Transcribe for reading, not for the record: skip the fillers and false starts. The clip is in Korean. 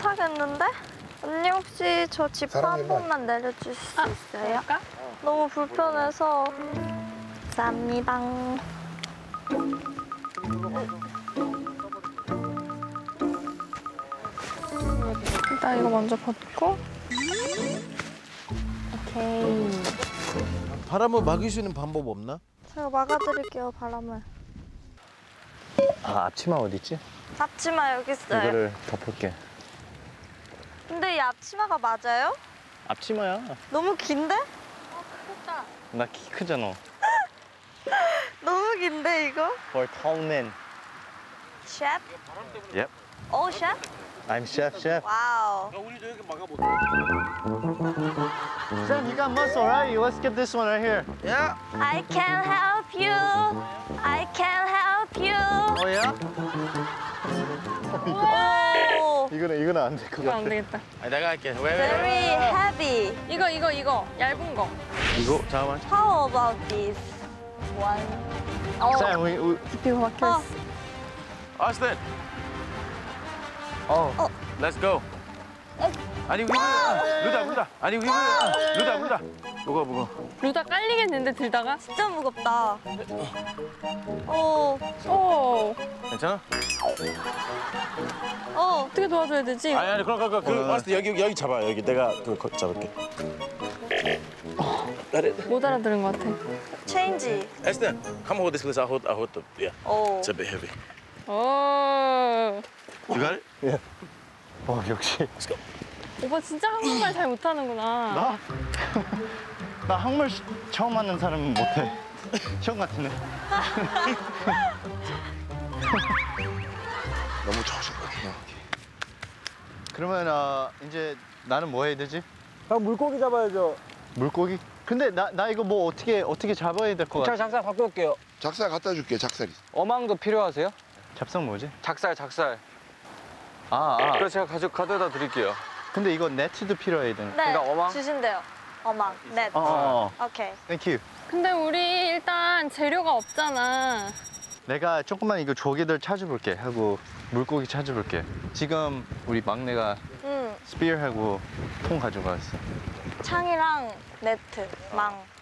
못하겠는데? 언니 혹시 저 지퍼 한 번만 내려주실 수 있어요? 그럴까? 너무 불편해서. 감사합니다. 일단 이거 먼저 벗고. 오케이. 바람을 막을 수 있는 방법 없나? 제가 막아드릴게요, 바람을. 아, 앞치마 어디 있지? 앞치마 여기 있어요. 이거를 덮을게. 근데 이 앞치마가 맞아요? 앞치마야. 너무 긴데? 나 키 크잖아. 너무 긴데 이거? For tall men. 셰프? Yep. 오 셰프? I'm chef. 와우. 우리도 여기 막아보자. Sam, you got muscle, right? Let's get this one right here. 야! I can help you. I can help you. 야? 오. 이거는 안 될 것 이거 안 같아. 되겠다. 아니, 내가 할게. 왜? Very heavy. 이거. 얇은 거. 이거 잠깐만. How about this one? Sam, we 깊이 박혀 있어. Austin, oh. let's go. 아니, 루다. 아니, 루다. 무거워. 루다 깔리겠는데 들다가? 진짜 무겁다. 오. 오. 괜찮아? 어떻게 도와줘야 되지? 아니, 그럼 Austin 여기 잡아. 여기 내가 잡을게. 못 알아들은 것 같아. Change. Austin, come hold this, please. I'll hold the. Yeah. 오. It's a bit heavy. 오. You got it? 역시. Let's go. 오빠 진짜 한국말 잘 못하는구나. 나? 나 한국말 처음 하는 사람은 못해. 형 같은데. 너무 좋으셨거든. 그러면 이제 나는 뭐 해야 되지? 형 물고기 잡아야죠. 물고기? 근데 나 이거 뭐 어떻게 잡아야 될 것 같아? 제가 작살 갖고 올게요. 작살 갖다 줄게, 작살이. 어망도 필요하세요? 잡성 뭐지? 작살. 그래서 제가 가져다 드릴게요. 근데 이거 네트도 필요해야 되는. 네. 그러니까 어망? 주신대요. 어망. 넷. 오케이. 땡큐. 근데 우리 일단 재료가 없잖아. 내가 조금만 이거 조개들 찾아볼게 하고 물고기 찾아볼게. 지금 우리 막내가 스피어하고 통 가져갔어. 창이랑 네트, 망.